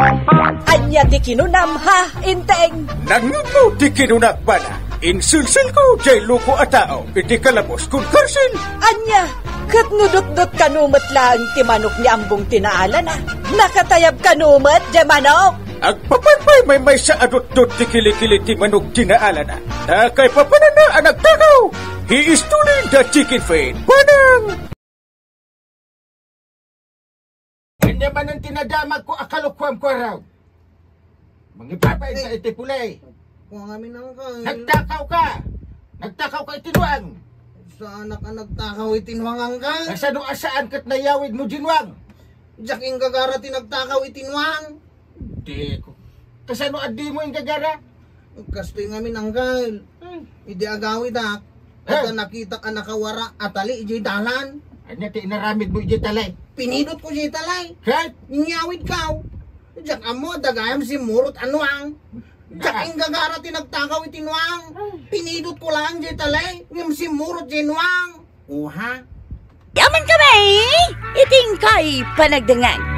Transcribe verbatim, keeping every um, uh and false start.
Anya di kinunam ha, inteng. Nanguno di kinunag ba na? Insulsul ko, jay luko a tao, iti kalabos kung karsil. Anya, kat nudot-dot kanumat lang ti manok ni ambong tinaalan na. Nakatayab kanumat, di manok. Agpapagpay may may sa adot-dot ti kilikili ti manok tinaalan na. Takay papanana anak takaw. He is tuloy the chicken feed. Panang! Hindi man ang tinadamag ko akalukwam ko raw. Mangipapay sa iti pulay. Kung amin ang kay... Nagtakaw ka! Nagtakaw ka itinuang! Sa anak ang nagtakaw itinwang ang kay... Kasano asaan kat nayawid mo jinwang? Diyak yung gagara tinagtakaw itinwang. Di ko. Kasano adi mo yung gagara? Kastoy ngamin ang kay... Hmm. Idi agawid ak. At eh. Nakita ka nakawara atali iji dalan. Anya ti inaramid mo iji talay? Pinidot ko iji talay. Right? Ninyawid ka. Diyak amo dagayam si Murot Anuang. Diyak yung gagara tinagtakaw itinwang. Pinidot ko lang iji talay. Ngam si Murot jinwang. Uha. Yaman kami! Iting kay panagdangan.